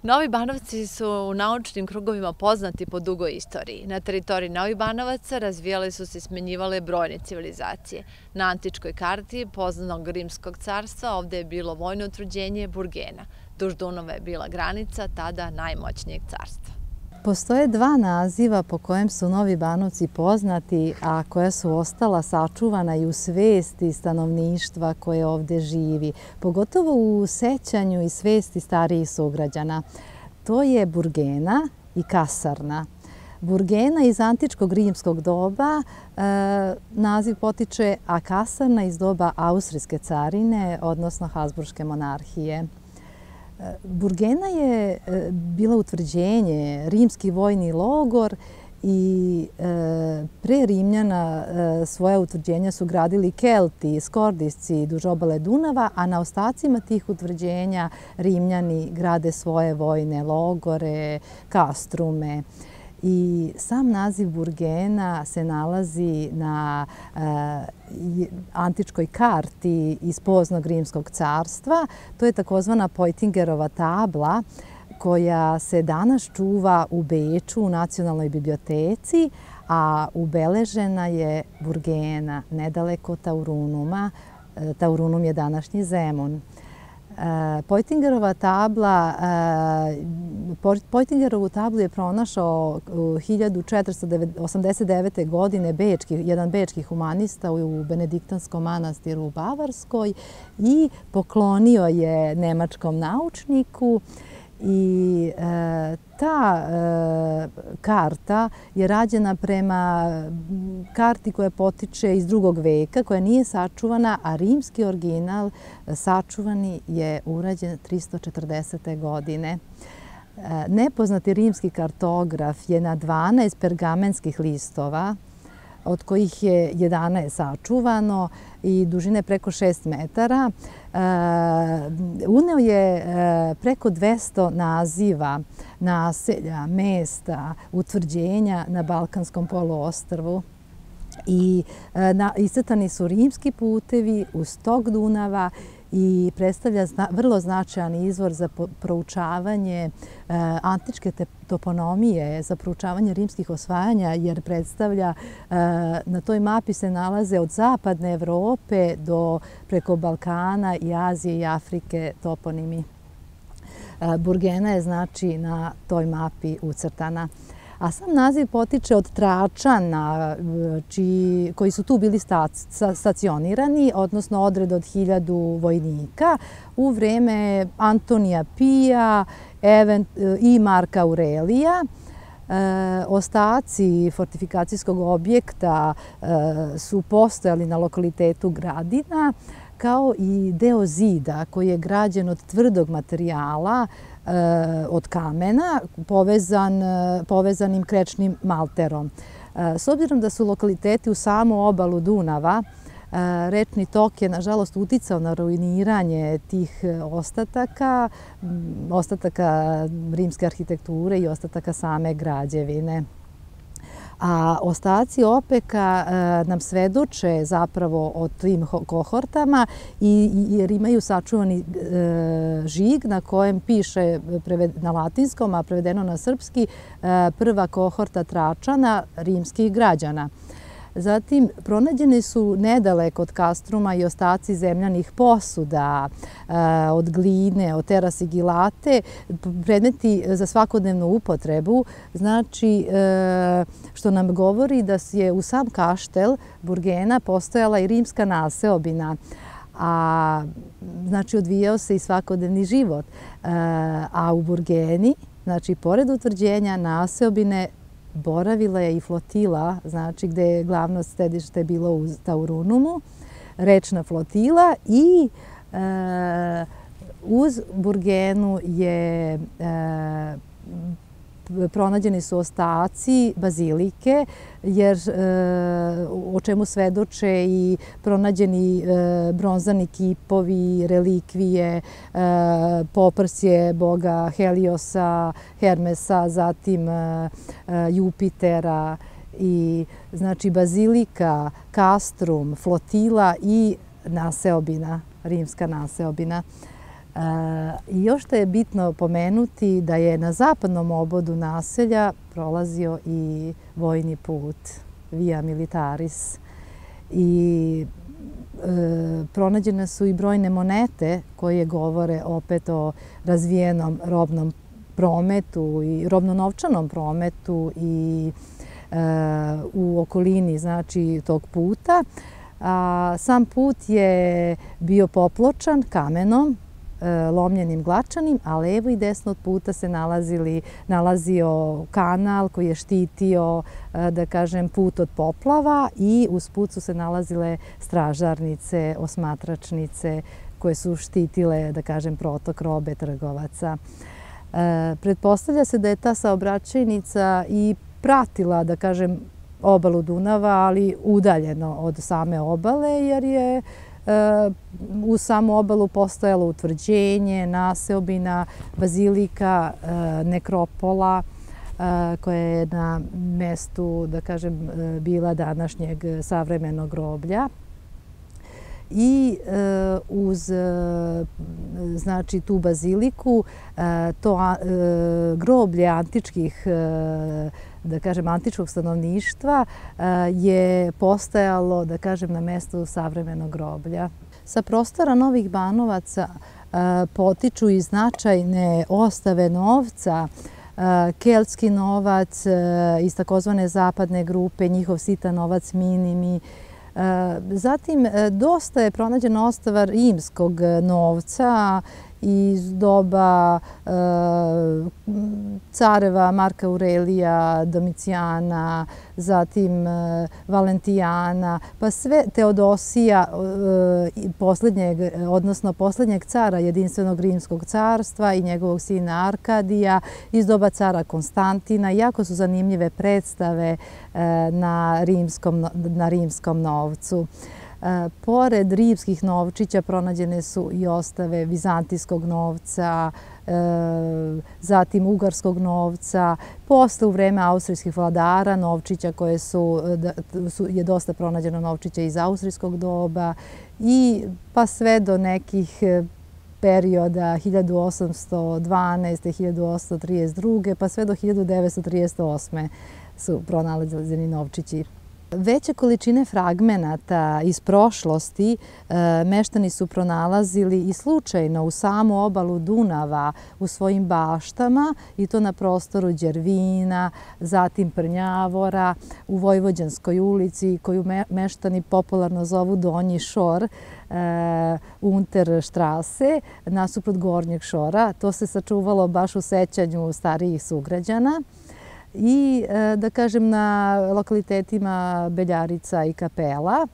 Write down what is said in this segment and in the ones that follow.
Novi Banovci su u naučnim krugovima poznati po dugoj istoriji. Na teritoriji Novih Banovaca razvijale su se i smenjivale brojne civilizacije. Na antičkoj karti poznanog Rimskog carstva ovde je bilo vojno utvrđenje Burgena. Duž Dunava je bila granica tada najmoćnijeg carstva. Postoje dva naziva po kojem su Novi Banovci poznati, a koja su ostala sačuvana i u svesti stanovništva koje ovde živi, pogotovo u sećanju i svesti starijih sugrađana. To je Burgena i Kasarna. Burgena iz antičkog rimskog doba naziv potiče, a Kasarna iz doba Austrijske carine, odnosno Habsburške monarhije. Burgena je bila utvrđenje, rimski vojni logor i pre Rimljana svoja utvrđenja su gradili Kelti, Skordisci duž obale Dunava, a na ostacima tih utvrđenja Rimljani grade svoje vojne logore, kastrume. I sam naziv Burgena se nalazi na antičkoj karti iz poznog Rimskog carstva. To je takozvana Poitingerova tabla koja se danas čuva u Beču u Nacionalnoj biblioteci, a ubeležena je Burgena nedaleko Taurunuma. Taurunum je današnji Zemun. Poitingerovu tablu je pronašao 1489. godine jedan bečki humanista u Benediktanskom manastiru u Bavarskoj i poklonio je nemačkom naučniku. I ta karta je rađena prema karti koja potiče iz II. Veka, koja nije sačuvana, a rimski original sačuvani je urađen 340. godine. Nepoznati rimski kartograf je na 12 pergamenskih listova, od kojih je 11 sačuvano i dužine preko 6 metara. Uneo je preko 200 naziva naselja, mesta, utvrđenja na Balkanskom poluostrvu. I iscrtani su rimski putevi uz tok Dunava i predstavlja vrlo značajan izvor za proučavanje antičke toponomije, za proučavanje rimskih osvajanja, jer predstavlja, na toj mapi se nalaze od zapadne Evrope do preko Balkana i Azije i Afrike toponimi. Burgena je znači na toj mapi ucrtana. A sam naziv potiče od Tračana, koji su tu bili stacionirani, odnosno odred od 1000 vojnika u vreme Antonija Pija i Marka Aurelija. Ostaci fortifikacijskog objekta su postojali na lokalitetu Gradina, kao i deo zida koji je građen od tvrdog materijala, od kamena, povezanim krečnim malterom. S obzirom da su lokaliteti u samu obalu Dunava, rečni tok je, nažalost, uticao na ruiniranje tih ostataka rimske arhitekture i ostataka same građevine. A ostaci opeka nam svedoče zapravo o tim kohortama jer imaju sačuvani žig na kojem piše na latinskom, a prevedeno na srpski, prva kohorta Tračana, rimskih građana. Zatim, pronađene su nedaleko od kastruma i ostaci zemljanih posuda, od gline, od terasigilate, predmeti za svakodnevnu upotrebu, znači što nam govori da je u sam kaštel Burgena postojala i rimska naseobina, a znači odvijao se i svakodnevni život. A u Burgeni, znači pored utvrđenja naseobine, boravila je i flotila, znači gde je glavno sedište bilo u Taurunumu, rečna flotila i uz Burgenu je pronađeni su ostaci bazilike, jer o čemu svedoče i pronađeni bronzani kipovi, relikvije, poprsje boga Heliosa, Hermesa, zatim Jupitera i znači bazilika, kastrum, flotila i naseobina, rimska naseobina. I još što je bitno pomenuti da je na zapadnom obodu naselja prolazio i vojni put, Via Militaris. I pronađene su i brojne monete koje govore opet o razvijenom robnom prometu i robno-novčanom prometu i u okolini, znači, tog puta. Sam put je bio popločan kamenom, lomljenim glačanim, a levo i desno od puta se nalazio kanal koji je štitio, da kažem, put od poplava i uz put su se nalazile stražarnice, osmatračnice koje su štitile, da kažem, protok robe trgovaca. Pretpostavlja se da je ta saobraćajnica i pratila, da kažem, obalu Dunava, ali udaljeno od same obale, jer je uz samu obalu postojalo utvrđenje, naseobina, bazilika, nekropola, koja je na mestu, da kažem, bila današnjeg savremenog groblja. I uz, znači, tu baziliku, to groblje antičkih, da kažem, antičkog stanovništva je postojalo, da kažem, na mestu savremenog groblja. Sa prostora Novih Banovaca potiču i značajne ostave novca, keltski novac iz takozvane zapadne grupe, njihov sitan novac minimi. Zatim, dosta je pronađena ostava rimskog novca iz doba careva Marka Aurelija, Domicijana, zatim Valentijana, pa sve Teodosija, posljednjeg cara jedinstvenog rimskog carstva i njegovog sina Arkadija, iz doba cara Konstantina. Jako su zanimljive predstave na rimskom novcu. Pored rimskih novčića pronađene su i ostave vizantijskog novca, zatim ugarskog novca, posle u vreme austrijskih vladara novčića koje je dosta pronađeno novčića iz austrijskog doba i pa sve do nekih perioda 1812. 1832. pa sve do 1938. su pronalazeni novčići. Veće količine fragmenata iz prošlosti meštani su pronalazili i slučajno u samu obalu Dunava u svojim baštama i to na prostoru Đervina, zatim Prnjavora, u Vojvođanskoj ulici koju meštani popularno zovu Donji šor, Unterstrasse, nasuprot Gornjeg šora. To se sačuvalo baš u sećanju starijih sugrađana. I, da kažem, na lokalitetima Beljarica i Kapela.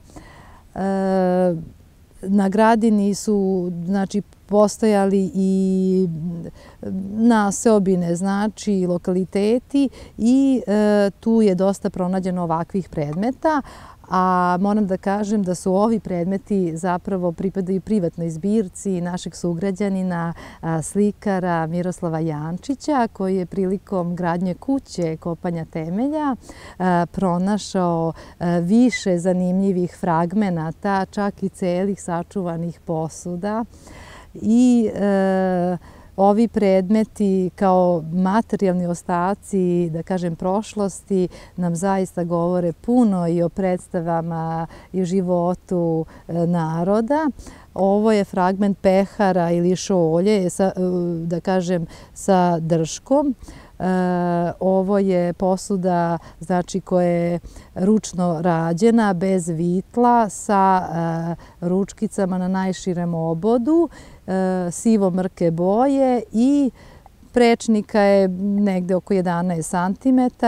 Na Gradini su, znači, postojali i naseobine, znači, lokaliteti i tu je dosta pronađeno ovakvih predmeta. A moram da kažem da su ovi predmeti zapravo pripadaju privatnoj zbirci našeg sugrađanina, slikara Miroslava Jančića, koji je prilikom gradnje kuće, kopanja temelja, pronašao više zanimljivih fragmenata, čak i celih sačuvanih posuda. I ovi predmeti kao materijalni ostaci, da kažem, prošlosti nam zaista govore puno i o predstavama i o životu naroda. Ovo je fragment pehara ili šolje, da kažem, sa drškom. Ovo je posuda, znači, koja je ručno rađena, bez vitla, sa ručkicama na najširem obodu, sivo-mrke boje i prečnika je negde oko 11 cm.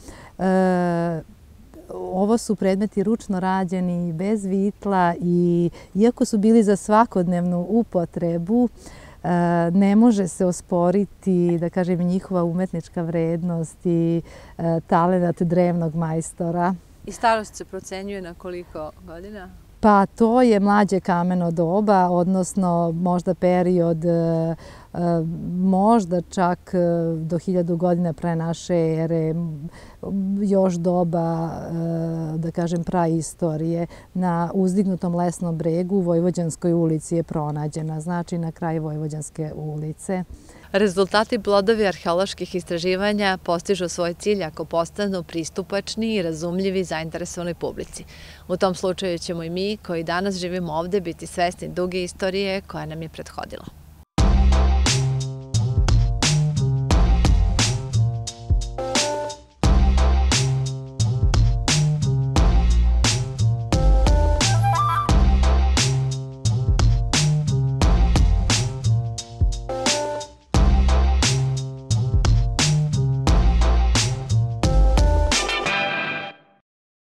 Ovo su predmeti ručno rađeni, bez vitla i iako su bili za svakodnevnu upotrebu, ne može se osporiti, da kažem, njihova umetnička vrednost i talenat drevnog majstora. I starost se procenjuje na koliko godina? Pa to je mlađe kameno doba, odnosno možda period možda čak do 1000 godina pre naše ere, još doba, da kažem, praistorije. Na uzdignutom lesnom bregu u Vojvođanskoj ulici je pronađena, znači na kraju Vojvođanske ulice. Rezultati plodovi arheoloških istraživanja postižu svoj cilj ako postanu pristupačni i razumljivi zainteresovanoj publici. U tom slučaju ćemo i mi, koji danas živimo ovde, biti svesni duge istorije koja nam je prethodila.